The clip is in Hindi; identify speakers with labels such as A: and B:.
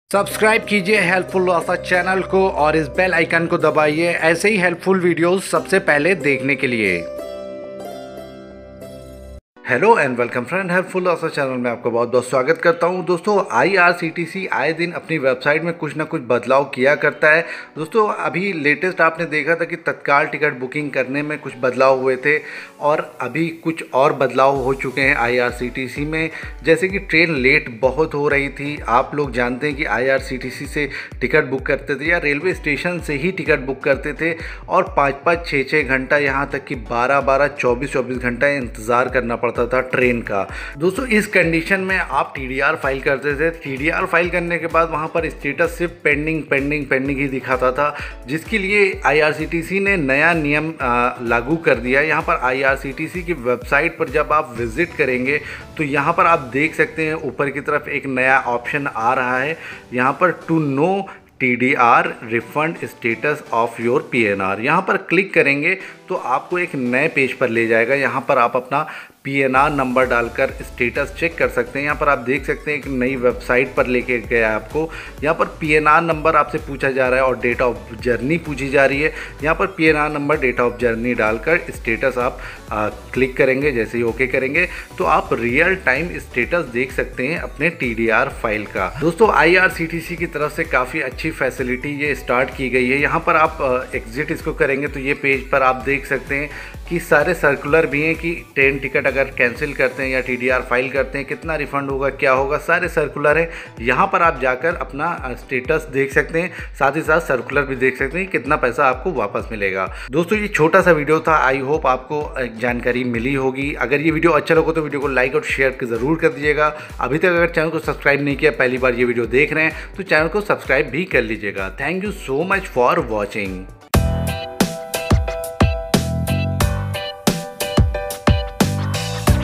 A: सब्सक्राइब कीजिए हेल्पफुल आस्था चैनल को और इस बेल आइकन को दबाइए ऐसे ही हेल्पफुल वीडियोस सबसे पहले देखने के लिए। Hello and welcome friend, helpful Aastha channel में आपका बहुत बहुत स्वागत करता हूं। दोस्तों आईआरसीटीसी आए दिन अपनी वेबसाइट में कुछ ना कुछ बदलाव किया करता है। दोस्तों अभी लेटेस्ट आपने देखा था कि तत्काल टिकट बुकिंग करने में कुछ बदलाव हुए थे और अभी कुछ और बदलाव हो चुके हैं आईआरसीटीसी में। जैसे कि ट्रेन लेट बहुत हो रही थी, आप लोग जानते हैं कि आईआरसीटीसी से टिकट बुक करते थे या रेलवे स्टेशन से ही टिकट बुक करते थे और 5-5, 6-6 घंटा, यहाँ तक कि 12-12, 24-24 घंटा इंतज़ार करना पड़ता था ट्रेन का। दोस्तों इस कंडीशन में आप टीडीआर फाइल करते थे। टीडीआर फाइल करने के बाद वहां पर स्टेटस सिर्फ पेंडिंग पेंडिंग पेंडिंग ही दिखाता था, जिसके लिए आईआरसीटीसी ने नया नियम लागू कर दिया। यहां पर आईआरसीटीसी की वेबसाइट पर जब आप विजिट करेंगे तो यहां पर आप देख सकते हैं ऊपर की तरफ एक नया ऑप्शन आ रहा है। यहां पर to know TDR refund status of your PNR, यहाँ पर क्लिक करेंगे तो आपको एक नए पेज पर ले जाएगा। यहाँ पर आप अपना PNR नंबर डालकर स्टेटस चेक कर सकते हैं। यहाँ पर आप देख सकते हैं एक नई वेबसाइट पर लेके गया है आपको। यहाँ पर PNR नंबर आपसे पूछा जा रहा है और डेट ऑफ जर्नी पूछी जा रही है। यहाँ पर PNR number, date of journey डालकर स्टेटस आप क्लिक करेंगे। जैसे ही ओके करेंगे तो आप रियल टाइम स्टेटस देख सकते हैं अपने TDR फाइल का। दोस्तों IRCTC की तरफ से काफ़ी अच्छी फैसिलिटी ये स्टार्ट की गई है। यहाँ पर आप एग्जिट इसको करेंगे तो ये पेज पर आप देख सकते हैं कि सारे सर्कुलर भी हैं कि ट्रेन टिकट अगर कैंसिल करते हैं या TDR फाइल करते हैं कितना रिफंड होगा, क्या होगा, सारे सर्कुलर हैं। यहाँ पर आप जाकर अपना स्टेटस देख सकते हैं, साथ ही साथ सर्कुलर भी देख सकते हैं कितना पैसा आपको वापस मिलेगा। दोस्तों ये छोटा सा वीडियो था, आई होप आपको जानकारी मिली होगी। अगर ये वीडियो अच्छा लगा तो वीडियो को लाइक और शेयर ज़रूर कर दीजिएगा। अभी तक अगर चैनल को सब्सक्राइब नहीं किया, पहली बार ये वीडियो देख रहे हैं तो चैनल को सब्सक्राइब भी कर लीजिएगा। Thank you so much for watching.